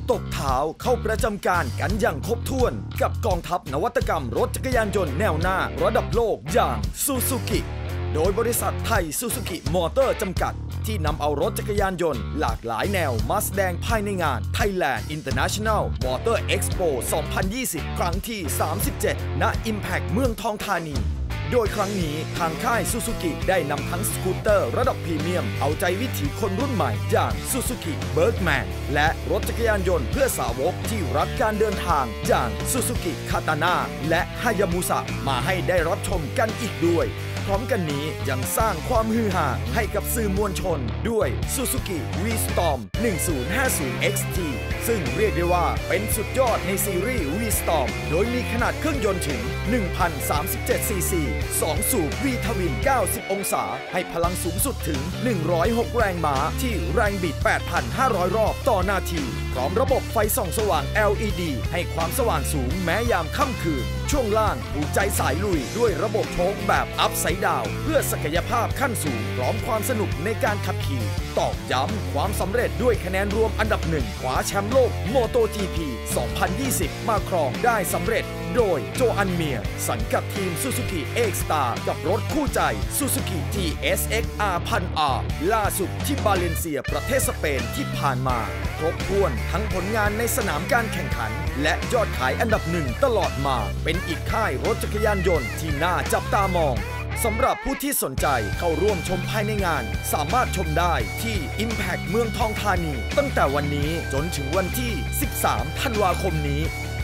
ตบเท้าเข้าประจำการกันอย่างครบถ้วนกับกองทัพนวัตกรรมรถจักรยานยนต์แนวหน้าระดับโลกอย่างซูซูกิโดยบริษัทไทยซูซูกิมอเตอร์จำกัดที่นำเอารถจักรยานยนต์หลากหลายแนวมาแสดงภายในงาน Thailand International Motor Expo 2020 ครั้งที่ 37 ณ Impact เมืองทองธานีโดยครั้งนี้ทางค่ายซูซูกิได้นำทั้งสกูตเตอร์ระดับพรีเมียมเอาใจวิถีคนรุ่นใหม่อย่างซูซูกิเบิร์กแมนและรถจักรยานยนต์เพื่อสาวกที่รักการเดินทางอย่างซูซูกิคาตาน่าและฮายาบุสะมาให้ได้รับชมกันอีกด้วยพร้อมกันนี้ยังสร้างความฮือฮาให้กับสื่อมวลชนด้วย Suzuki V-Storm 1050 XT ซึ่งเรียกได้ว่าเป็นสุดยอดในซีรีส์ V-Storm โดยมีขนาดเครื่องยนต์ถึง 1,037 ซีซี 2 สูบ V ทวิน 90 องศาให้พลังสูงสุดถึง 106 แรงม้าที่แรงบิด 8,500 รอบต่อนาทีพร้อมระบบไฟส่องสว่าง LED ให้ความสว่างสูงแม้ยามค่ำคืนช่วงล่างถูกใจสายลุยด้วยระบบโชคแบบอัพไซด์ดาวน์เพื่อศักยภาพขั้นสูงพร้อมความสนุกในการขับขี่ตอกย้ำความสำเร็จด้วยคะแนนรวมอันดับหนึ่งคว้าแชมป์โลก MotoGP 2020 มาครองได้สำเร็จโดยโจอันเมียสังกัดทีม Suzuki X-Star กับรถคู่ใจ Suzuki TSX-R 1000R ล่าสุดที่บาเลนเซียประเทศสเปนที่ผ่านมาครบถ้วนทั้งผลงานในสนามการแข่งขันและยอดขายอันดับหนึ่งตลอดมาเป็นอีกค่ายรถจักรยานยนต์ที่น่าจับตามองสำหรับผู้ที่สนใจเข้าร่วมชมภายในงานสามารถชมได้ที่ Impact เมืองทองธานีตั้งแต่วันนี้จนถึงวันที่ 13 ธันวาคมนี้